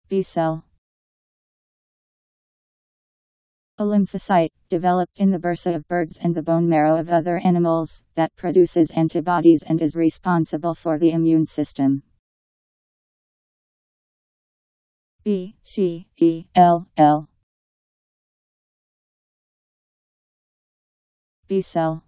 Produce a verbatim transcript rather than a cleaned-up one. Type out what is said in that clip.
B cell. A lymphocyte, developed in the bursa of birds and the bone marrow of other animals, that produces antibodies and is responsible for the immune system. B C E L L. B cell.